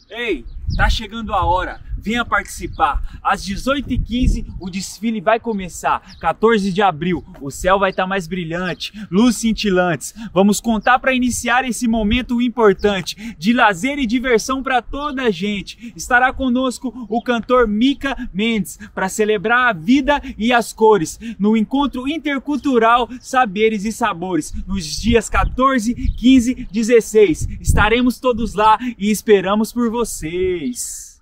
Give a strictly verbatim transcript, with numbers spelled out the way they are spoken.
Ei, tá chegando a hora, venha participar. Às dezoito e quinze o desfile vai começar. quatorze de abril, o céu vai estar mais brilhante, luzes cintilantes. Vamos contar para iniciar esse momento importante de lazer e diversão para toda a gente. Estará conosco o cantor Mika Mendes para celebrar a vida e as cores no encontro intercultural Saberes e Sabores, nos dias quatorze, quinze, dezesseis. Estaremos todos lá e esperamos por vocês.